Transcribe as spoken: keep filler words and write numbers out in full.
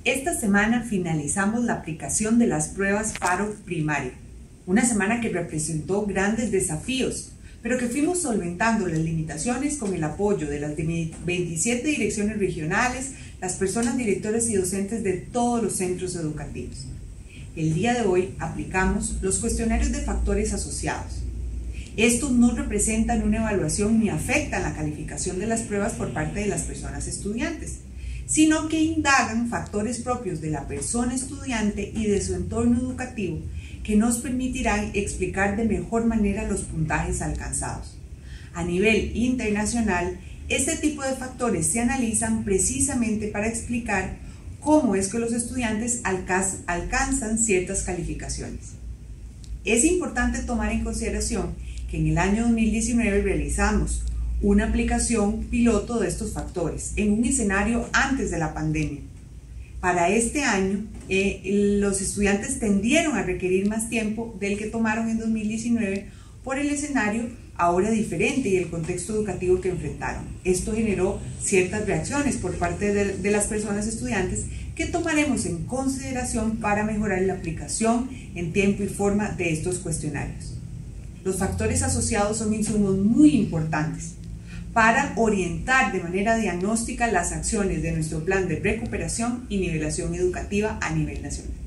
Esta semana finalizamos la aplicación de las pruebas Faro Primario, una semana que representó grandes desafíos, pero que fuimos solventando las limitaciones con el apoyo de las veintisiete direcciones regionales, las personas directoras y docentes de todos los centros educativos. El día de hoy aplicamos los cuestionarios de factores asociados. Estos no representan una evaluación ni afectan la calificación de las pruebas por parte de las personas estudiantes, sino que indagan factores propios de la persona estudiante y de su entorno educativo que nos permitirán explicar de mejor manera los puntajes alcanzados. A nivel internacional, este tipo de factores se analizan precisamente para explicar cómo es que los estudiantes alcanzan ciertas calificaciones. Es importante tomar en consideración que en el año dos mil diecinueve realizamos una aplicación piloto de estos factores en un escenario antes de la pandemia. Para este año, eh, los estudiantes tendieron a requerir más tiempo del que tomaron en dos mil diecinueve por el escenario ahora diferente y el contexto educativo que enfrentaron. Esto generó ciertas reacciones por parte de, de las personas estudiantes que tomaremos en consideración para mejorar la aplicación en tiempo y forma de estos cuestionarios. Los factores asociados son insumos muy importantes para orientar de manera diagnóstica las acciones de nuestro plan de recuperación y nivelación educativa a nivel nacional.